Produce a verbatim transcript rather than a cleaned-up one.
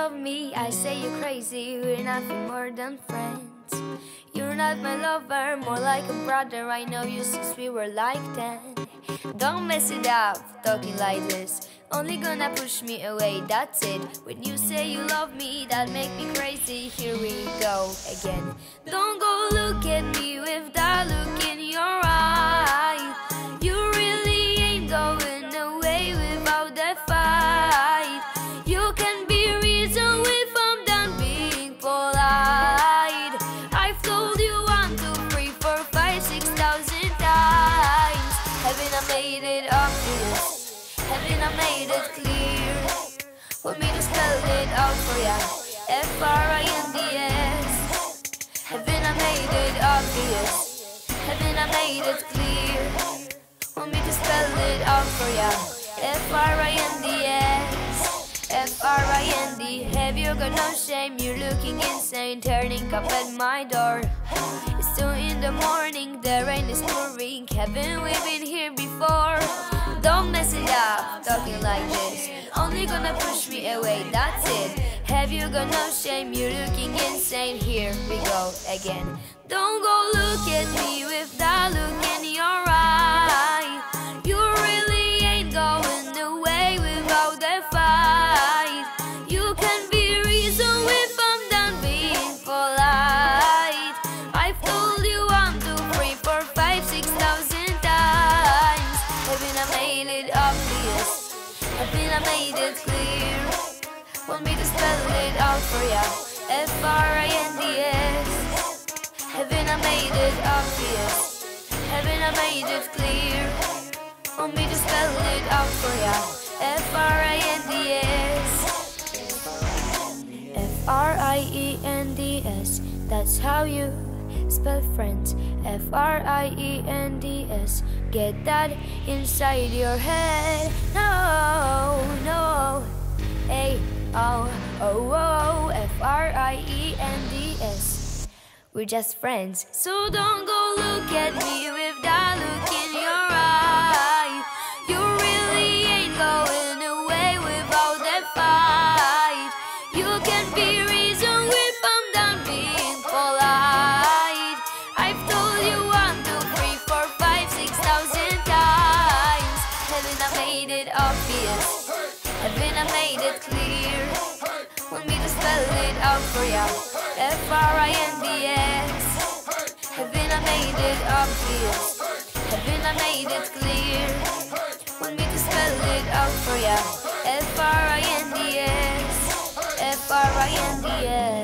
love me, I say you're crazy. We're nothing more than friends. You're not my lover, more like a brother. I know you since we were like ten. Don't mess it up, talking like this. Only gonna push me away, that's it. When you say you love me, that make me crazy. Here we go again. Don't go look at me with that look in your eye. You really ain't going away without that fight. You can be reasoned if I'm done being polite. I've told you one, two, three, four, five, six thousand times. Haven't I made it obvious? Haven't I made it clear? Want me to spell it out for ya? F R I N D S. Haven't I made it obvious? Haven't I made it clear? Want me to spell it out for ya? F R I N D S. F R I N D. Have you got no shame? You're looking insane, turning up at my door. It's two in the morning, the rain is pouring. Haven't we been here before? Don't mess it up, talking like this. Only gonna push me away, that's it. Have you got no shame? You're looking insane. Here we go again. Don't go look at me with that look in your eye. You really ain't going away without a fight. You can be reasoned if I'm done being polite. I've told you one, two, three, four, five, six thousand times. Haven't I made it obvious? Haven't I made it clear? Want me to spell it out for ya? F R I N D S. Haven't I made it obvious? Haven't I made it clear? Want me to spell it out for ya? F R I N D S. F R I E N D S. That's how you spell friends. F R I E N D S. Get that inside your head. No, no. A O O O F R I E N D S. We're just friends. So don't go look at me with that look in your eye. You really ain't going away without that fight. You can be reasoned if I'm done being polite. I've told you one, two, three, four, five, six thousand times. Haven't I made it obvious? Haven't I made it clear? Want me to spell it out for ya? F R I N D S. Haven't I made it obvious? Haven't I made it clear? Want me to spell it out for ya? F R I N D S. F R I N D S.